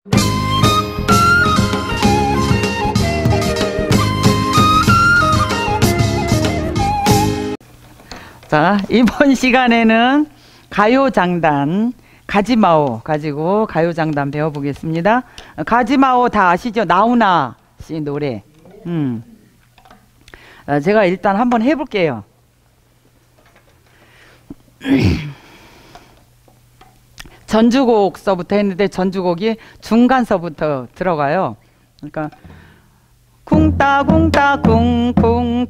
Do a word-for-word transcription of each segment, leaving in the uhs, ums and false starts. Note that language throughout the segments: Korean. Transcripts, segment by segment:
자, 이번 시간에는 가요장단 가지마오 가지고 가요장단 배워보겠습니다. 가지마오 다 아시죠? 나훈아 씨 노래. 음. 아, 제가 일단 한번 해볼게요. 전주곡서부터 했는데 전주곡이 중간서부터 들어가요. 그러니까 쿵따 쿵따 쿵쿵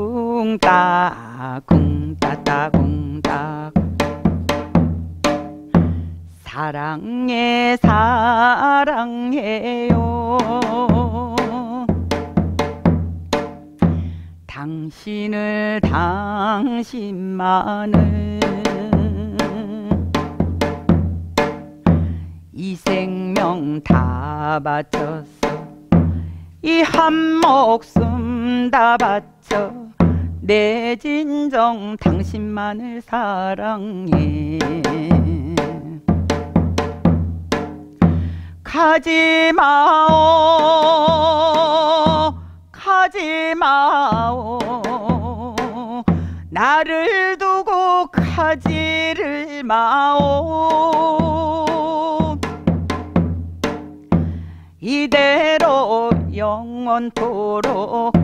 쿵따 쿵따따 쿵따 사랑해 사랑해요 당신을 당신만을 이 생명 다 바쳤어 이 한 목숨 다 바쳐 내 진정 당신만을 사랑해 가지마오 가지마오 나를 두고 가지를 마오 이대로 영원토록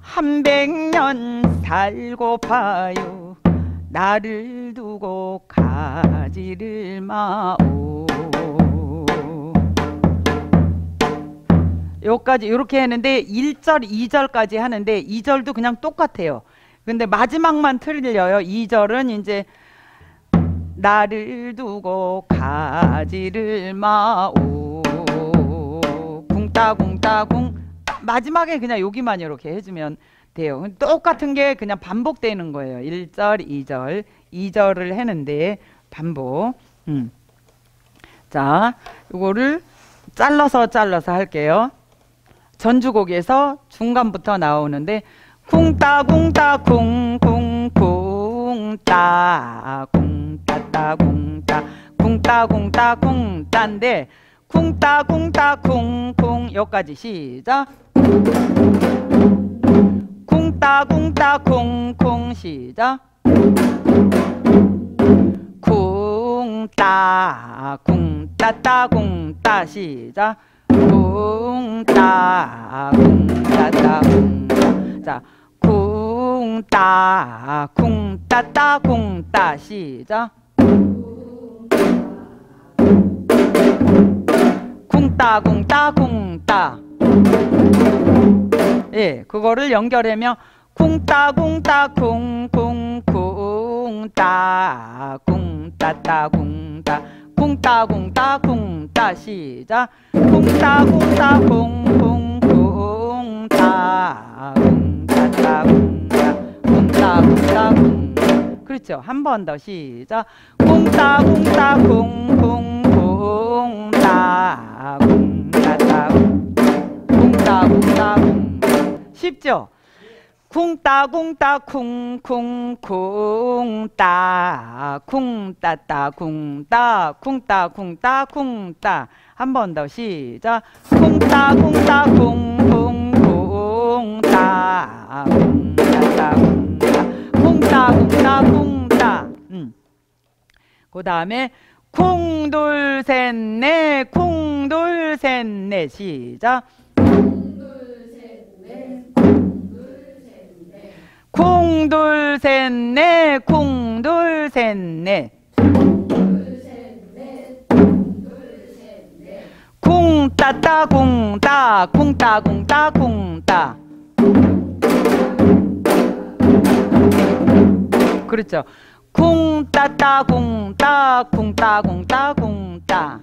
한백년 살고 봐요 나를 두고 가지를 마오 여기까지 이렇게 했는데 일 절 이 절까지 하는데 이 절도 그냥 똑같아요. 근데 마지막만 틀려요. 이 절은 이제 나를 두고 가지를 마오 쿵따쿵따쿵 마지막에 그냥 여기만 이렇게 해주면 돼요. 똑같은 게 그냥 반복되는 거예요. 일 절 이 절 이 절을 했는데 반복. 음. 자, 이거를 잘라서 잘라서 할게요. 전주곡에서 중간부터 나오는데 쿵따쿵따 쿵쿵쿵따 쿵따따 쿵따 쿵따쿵따 쿵따인데 쿵따쿵따 쿵쿵 여기까지 시작 쿵따쿵따 쿵쿵 시작 쿵따 쿵따따 쿵따 시작 쿵따 쿵따따 쿵따 자 쿵따 쿵따따 쿵따 시작 쿵따 쿵따 쿵따 예, 그거를 연결하면 쿵따 쿵따 쿵쿵 쿵따 쿵따따 쿵따 쿵따 쿵따 쿵따 시작 쿵따 쿵따 쿵쿵 쿵따 쿵따따 쿵따 쿵따 쿵따 쿵 그렇죠. 한 번 더 시작 쿵따 쿵따 쿵쿵 쿵따 쿵따따 쿵따 쿵따 쿵 쉽죠? 쿵따쿵따 쿵쿵 쿵따 쿵따따 쿵따 쿵따쿵따 쿵따 한 번 더 시작 쿵따쿵따 쿵쿵 쿵따 쿵따따 쿵따 쿵따쿵따 쿵따 음. 그 다음에 쿵둘셋넷 쿵둘셋넷 시작 쿵둘셋넷 쿵둘셋넷 쿵따따 쿵따 쿵따 쿵따 쿵따 그렇죠. 쿵따따 쿵따 쿵따 쿵따 쿵따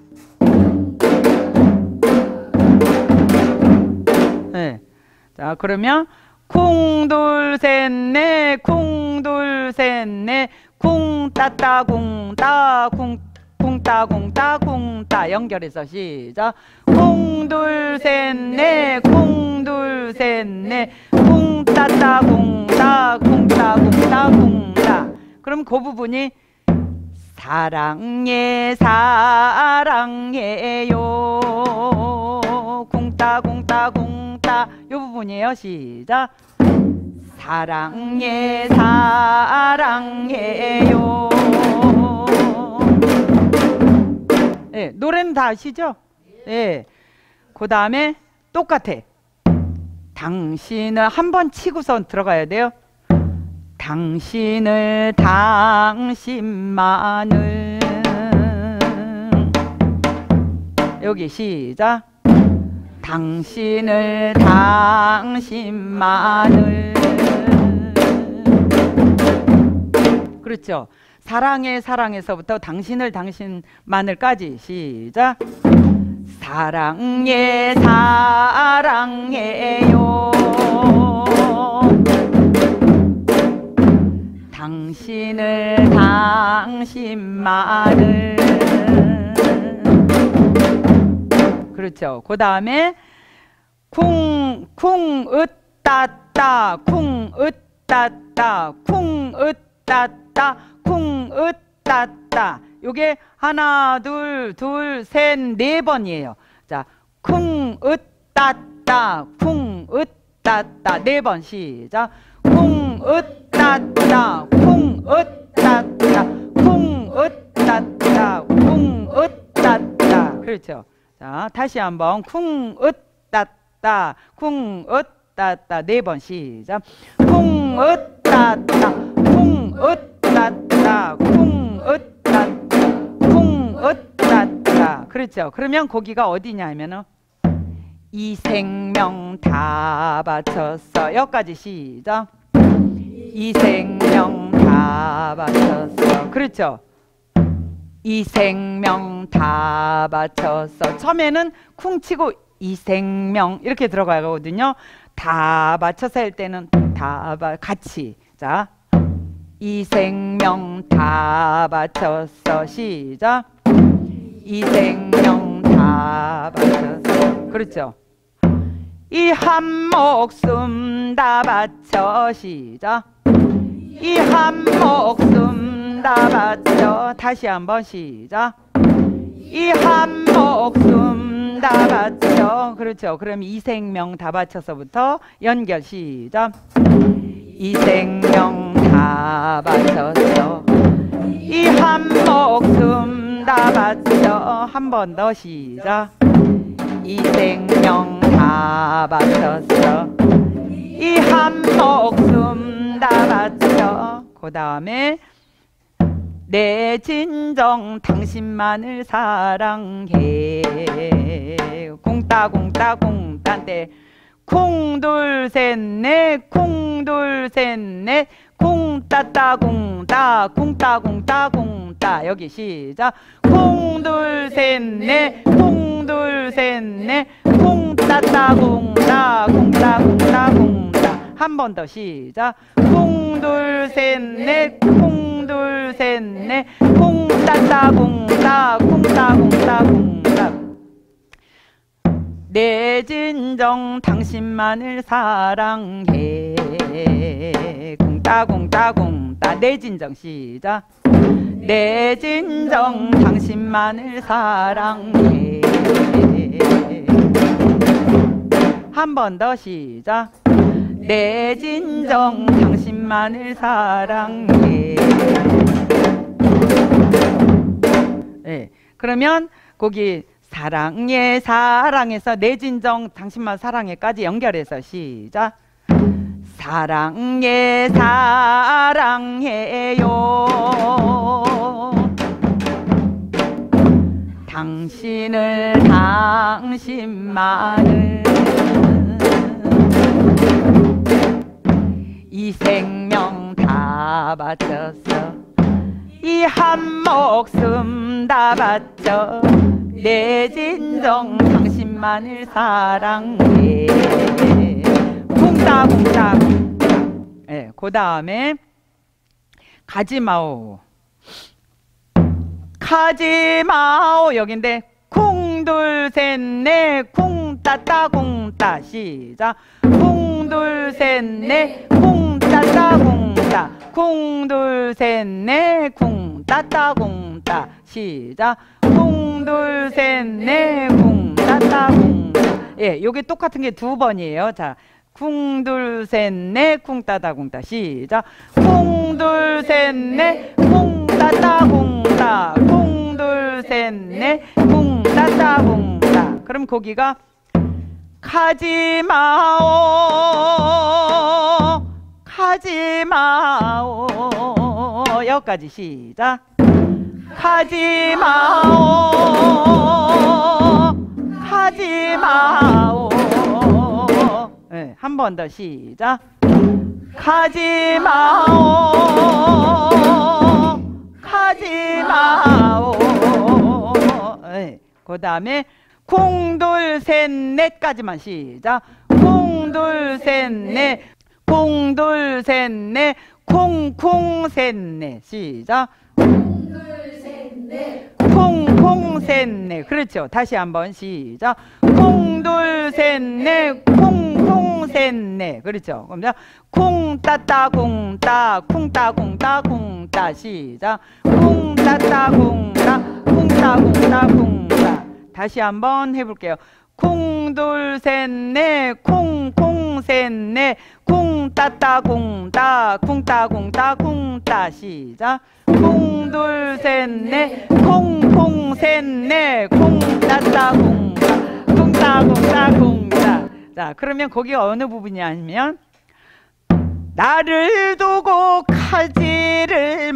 네. 자 그러면 쿵둘셋넷 쿵둘셋넷 쿵따따 쿵따 쿵 쿵따 쿵따 쿵따 연결해서 시작 쿵둘셋넷 쿵둘셋넷 쿵따따 쿵따 쿵따 쿵따 쿵따 그럼 그 부분이 사랑해 사랑해요 따 요 부분이에요. 시작. 사랑해 사랑해요. 네, 노래는 다 아시죠? 네. 그 다음에 똑같아. 당신을 한 번 치고서 들어가야 돼요. 당신을 당신만을 여기 시작. 당신을 당신만을 그렇죠. 사랑해 사랑해서부터 당신을 당신만을까지 시작. 사랑해 사랑해요. 당신을 당신만을 그렇죠. 그 다음에 쿵 쿵 으따따 쿵 으따따 쿵 으따따 쿵 으따따 요게 하나 둘 둘 셋 네 번이에요. 자, 쿵 으따따 쿵 으따따 네 번 시작. 쿵 으따따 쿵 으따따 쿵 으따따 쿵 으따따 그렇죠. 자, 다시 한번 쿵 으따따 쿵 으따따 네 번 시작. 쿵 으따따 쿵 으따따 쿵 으따따 쿵 으따따 그렇죠. 그러면 거기가 어디냐 하면은 이 생명 다 바쳤어 여기까지 시작. 이 생명 다 바쳤어 그렇죠. 이 생명 다 바쳤어. 처음에는 쿵 치고 이 생명 이렇게 들어가거든요. 다 맞춰서 할 때는 다 바, 같이. 자, 이 생명 다 바쳤어. 시작. 이 생명 다 바쳤어. 그렇죠. 이 한 목숨 다 바쳐. 시작. 이 한 목숨 다 바쳐. 다시 한번 시작. 이 한 목숨 다 바쳐. 그렇죠. 그럼 이 생명 다 바쳐서부터 연결 시작. 이 생명 다 바쳤어. 이 한 목숨 다 바쳐. 한 번 더 시작. 이 생명 다 바쳤어. 이 한 목숨 다 바쳐. 그 다음에 내 진정 당신만을 사랑해. 공따 공따 공따인데 콩둘 셋넷 콩둘 셋넷 콩따따 공따 콩따 공따 공따 여기 시작. 콩둘 셋넷 콩둘 셋넷 콩따따 공따 콩따 공따 공따 한 번 더 시작. 콩둘 셋넷 콩둘 셋넷 콩따따 공따 콩따 공따 공따 내 진정 당신만을 사랑해. 공따 공따 공따 내 진정 시작. 내 진정 당신만을 사랑해. 한 번 더 시작. 내 진정 당신만을 사랑해. 네, 그러면 거기 사랑해 사랑해서 내 진정 당신만 사랑해까지 연결해서 시작. 사랑해 사랑해요. 당신을 당신만을 이 생명 다 바쳤어. 이 한 목숨 다 바쳐. 내 진정 당신만을 사랑해. 공따 공따. 예, 그 다음에 가지마오. 가지마오 여긴데 콩둘 셋넷 콩따따 공따 시작. 콩둘 셋넷 콩따따 공따 콩둘 셋넷 콩따따 공따 시작. 콩둘 셋넷 콩따따 공따 예, 요게 똑같은 게 두 번이에요. 자, 쿵둘셋넷 쿵따다 쿵따 시작. 쿵둘셋넷 쿵따다 쿵따 쿵둘셋넷 쿵따다 쿵따. 그럼 거기가 가지마오 가지마오 여기까지 시작. 가지마오 가지마오. 네, 한 번 더 시작. 가지마오 가지마오. 네, 그 다음에 콩둘셋넷까지만 시작. 콩둘셋넷 콩둘셋넷 콩콩셋넷 시작. 콩둘셋넷 콩콩셋넷. 그렇죠. 다시 한번 시작. 콩둘셋넷 콩콩셋넷. 그렇죠. 그럼 콩따따 콩따 콩따 콩따 콩따 시작. 콩따따 콩따 콩따 콩따 콩따. 다시 한번 해볼게요. 콩둘셋넷 콩콩셋넷 콩따따 콩따 콩따 콩따 콩따 시작. 콩둘셋넷 콩콩셋넷 콩따따 콩따 콩따 콩따 콩따. 자, 그러면 거기가 어느 부분이냐면 나를 두고 가지를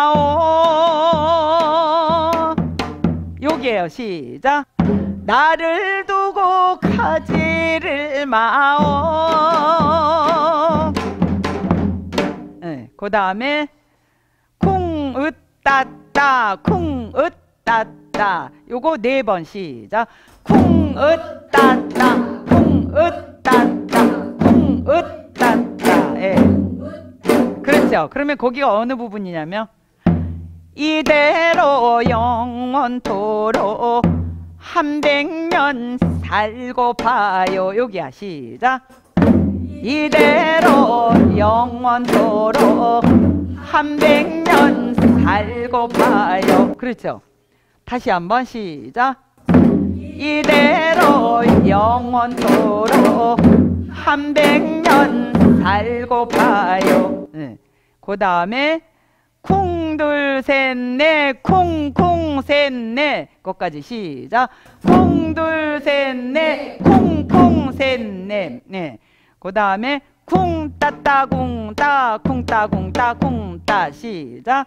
마오. 여기에요. 시작. 나를 두고 가지를 마오. 네, 그 다음에 쿵으따따 쿵으따따. 요거 네 번 시작. 쿵으따따 쿵으따따 쿵으따따. 예. 그렇죠. 그러면 거기가 어느 부분이냐면 이대로 영원토록 한백년 살고 봐요. 여기야. 시작. 이대로 영원토록 한백년 살고 봐요. 그렇죠. 다시 한번 시작. 이대로 영원토록 한백년 살고 봐요. 네. 그 다음에 콩둘셋넷 콩콩셋넷 것까지 시작. 콩둘셋넷 콩콩셋넷. 네. 그 다음에 쿵따따 쿵따 쿵따 쿵따 쿵따 시작.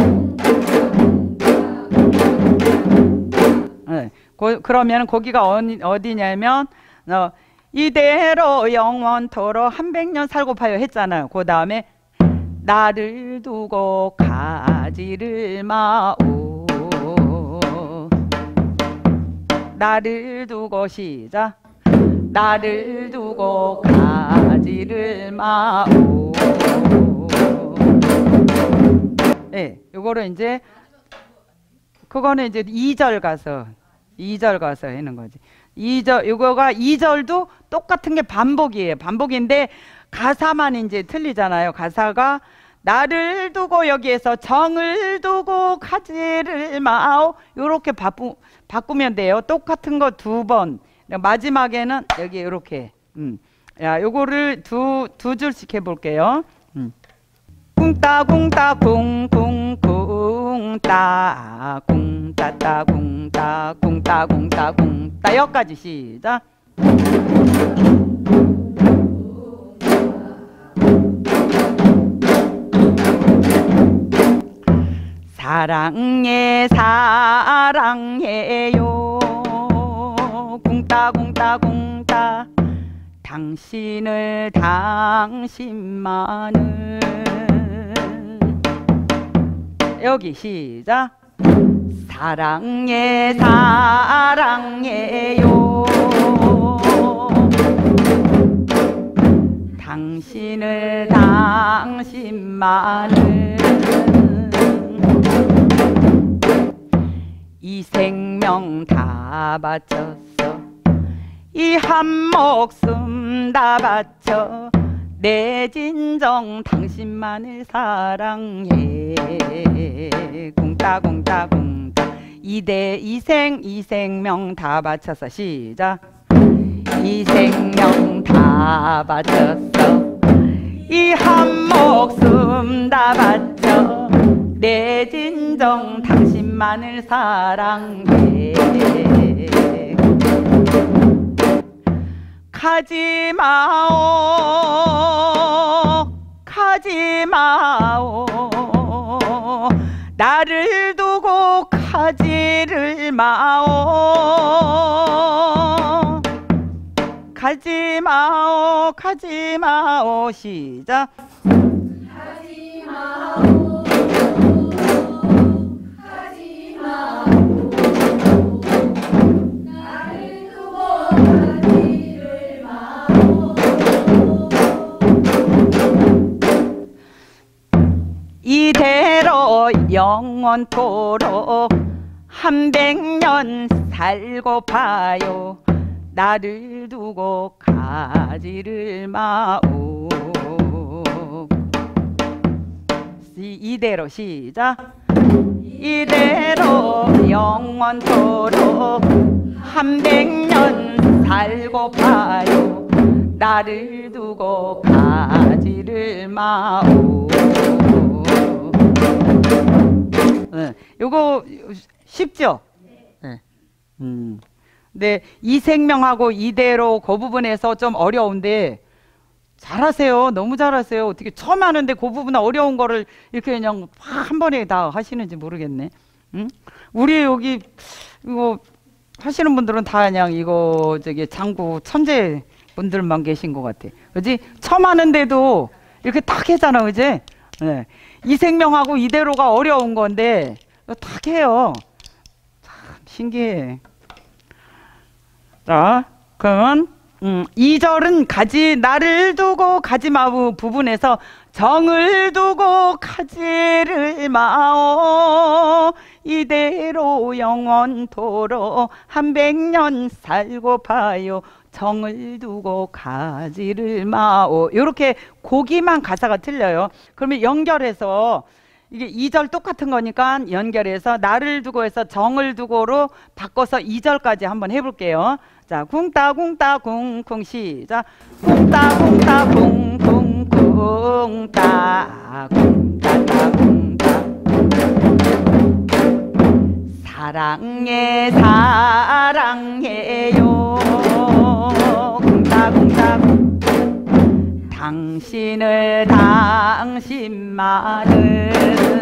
네. 고, 그러면 거기가 어디, 어디냐면 어, 이대로 영원토록 한백년 살고 봐요 했잖아요. 그 다음에 나를 두고 가지를 마오. 나를 두고 시작. 나를 두고 가지를 마오. 네, 요거를 이제 그거는 이제 이 절 가서 이 절 가서 하는 거지. 이 절 요거가 이 절도 똑같은 게 반복이에요. 반복인데 가사만 이제 틀리잖아요. 가사가 나를 두고 여기에서 정을 두고 가지를 마오. 요렇게 바꾸, 바꾸면 돼요. 똑같은 거 두 번. 마지막에는 여기 이렇게. 음. 야, 요거를 두, 두 줄씩 해볼게요. 음. 쿵따 쿵따 쿵쿵쿵따 쿵따따 쿵따 쿵따 쿵따 쿵따. 여기까지 시작. 사랑해 사랑해요 쿵따쿵따쿵따 당신을 당신만을. 여기 시작. 사랑해 사랑해요 당신을 당신만을. 이 생명 다 바쳤어 이 한 목숨 다 바쳐 내 진정 당신만을 사랑해 쿵따쿵따쿵따. 이대 이생 이 생명 다 바쳐서 시작. 이 생명 다 바쳤어 이 한 목숨 다 바쳐 내 진정 당신만을 사랑해 가지 마오 가지 마오 나를 두고 가지를 마오 가지 마오 가지 마오 시작 가지 마오 가지 마오 나를 두고 가지를 마오 이대로 영원토록 한백년 살고 봐요 나를 두고 가지를 마오 이대로 시작 이대로 영원토록 한백년 살고 봐요 나를 두고 가지를 마오 네, 요거 쉽죠? 네. 음. 근데 이 생명하고 이대로 그 부분에서 좀 어려운데 잘하세요. 너무 잘하세요. 어떻게 처음 하는데 그 부분 어려운 거를 이렇게 그냥 한 번에 다 하시는지 모르겠네. 응? 우리 여기 이거 하시는 분들은 다 그냥 이거 저기 장구 천재 분들만 계신 것 같아. 그지? 처음 하는데도 이렇게 딱 하잖아, 그지? 네. 이 생명하고 이대로가 어려운 건데 딱 해요. 참 신기해. 자, 그러면 음, 이 절은 가지 나를 두고 가지 마오 부분에서 정을 두고 가지를 마오 이대로 영원토록 한백년 살고 봐요 정을 두고 가지를 마오 이렇게 고기만 가사가 틀려요. 그러면 연결해서 이게 이 절 똑같은 거니까 연결해서 나를 두고 해서 정을 두고로 바꿔서 이 절까지 한번 해볼게요. 자, 쿵따 쿵따 쿵쿵 시작. 쿵따 쿵따 쿵쿵 쿵따 쿵따 쿵따 사랑해 사랑해요 쿵따 쿵따 당신을 당신만을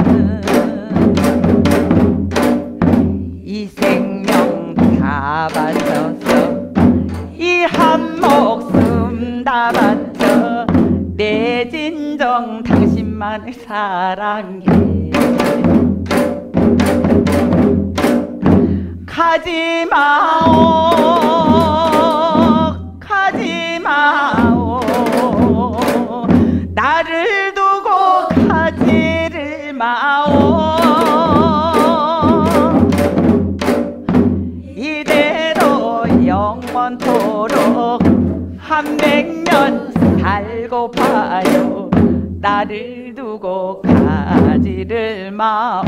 이 생명 다 바쳤어 이 한 목숨 다 바쳐 내 진정 당신만을 사랑해 가지 마오 가지 마오 나를 두고 가지를 마오 이대로 영원토록 한백년 살고 봐요 나를 두고 가지를 마오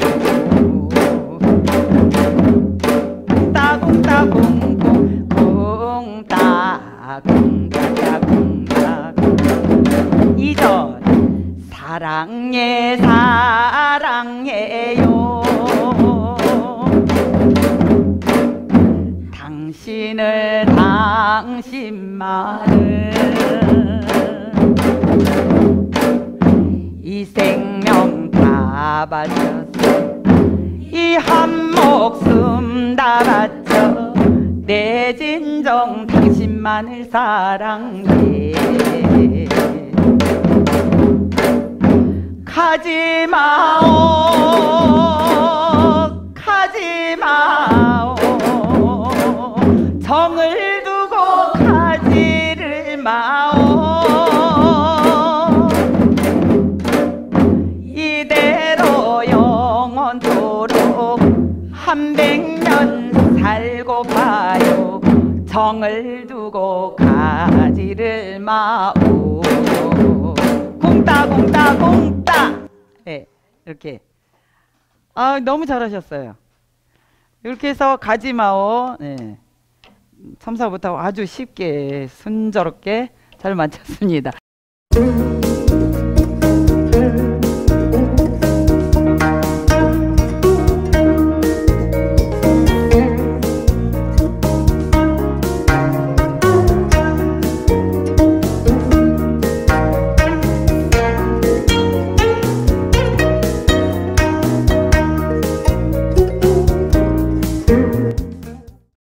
쿵따 쿵쿵 쿵따 쿵따 쿵따 이 절 사랑해 사랑해요 당신을 당신만을 이 생명 다 바쳤어 이 한 목숨 다 바쳐 내 진정 당신만을 사랑해 가지 마오 가지 마오 정을 두고 가지를 마오 이대로 영원토록 한백년 살고 봐요 정을 두고 가지를 마오 쿵따 쿵따 쿵따 네, 이렇게 아 너무 잘하셨어요. 이렇게 해서 가지 마오 네. 첨사부터 아주 쉽게 순조롭게 잘 마쳤습니다.